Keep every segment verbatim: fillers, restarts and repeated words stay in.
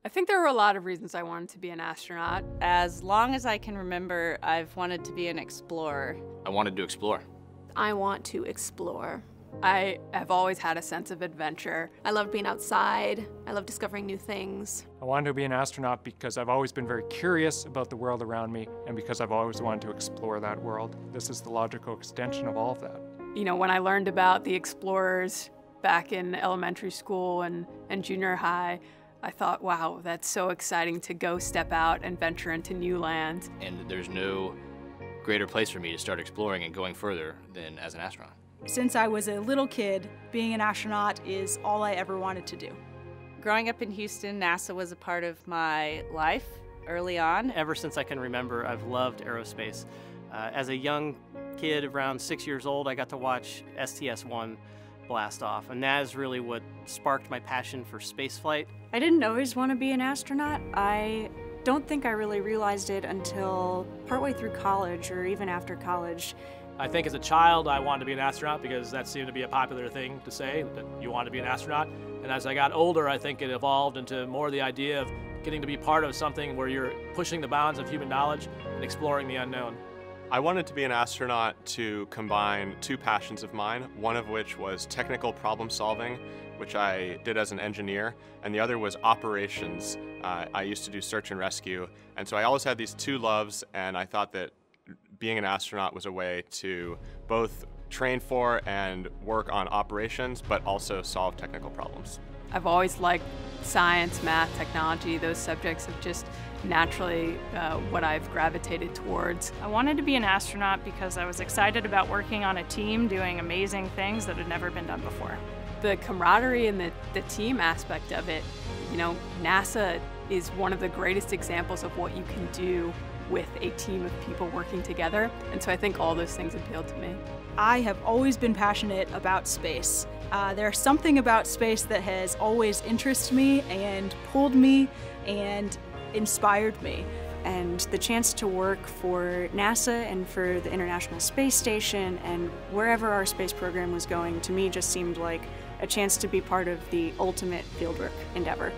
I think there were a lot of reasons I wanted to be an astronaut. As long as I can remember, I've wanted to be an explorer. I wanted to explore. I want to explore. I have always had a sense of adventure. I love being outside. I love discovering new things. I wanted to be an astronaut because I've always been very curious about the world around me and because I've always wanted to explore that world. This is the logical extension of all of that. You know, when I learned about the explorers back in elementary school and, and junior high, I thought, wow, that's so exciting to go step out and venture into new lands. And there's no greater place for me to start exploring and going further than as an astronaut. Since I was a little kid, being an astronaut is all I ever wanted to do. Growing up in Houston, NASA was a part of my life early on. Ever since I can remember, I've loved aerospace. Uh, as a young kid, around six years old, I got to watch S T S one blast off, and that is really what sparked my passion for spaceflight. I didn't always want to be an astronaut. I don't think I really realized it until partway through college or even after college. I think as a child I wanted to be an astronaut because that seemed to be a popular thing to say, that you want to be an astronaut. And as I got older, I think it evolved into more the idea of getting to be part of something where you're pushing the bounds of human knowledge and exploring the unknown. I wanted to be an astronaut to combine two passions of mine, one of which was technical problem solving, which I did as an engineer, and the other was operations. Uh, I used to do search and rescue, and so I always had these two loves, and I thought that being an astronaut was a way to both train for and work on operations, but also solve technical problems. I've always liked science, math, technology. Those subjects have just naturally uh, what I've gravitated towards. I wanted to be an astronaut because I was excited about working on a team doing amazing things that had never been done before. The camaraderie and the, the team aspect of it, you know, NASA is one of the greatest examples of what you can do with a team of people working together. And so I think all those things appealed to me. I have always been passionate about space. Uh, there's something about space that has always interested me and pulled me and inspired me. And the chance to work for NASA and for the International Space Station and wherever our space program was going, to me just seemed like a chance to be part of the ultimate fieldwork endeavor.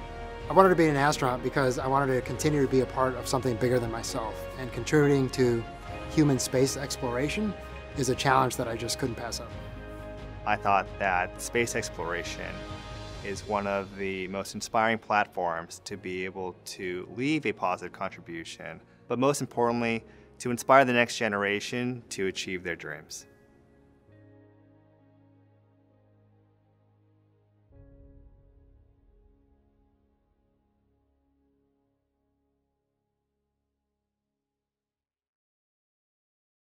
I wanted to be an astronaut because I wanted to continue to be a part of something bigger than myself, and contributing to human space exploration is a challenge that I just couldn't pass up. I thought that space exploration is one of the most inspiring platforms to be able to leave a positive contribution, but most importantly, to inspire the next generation to achieve their dreams.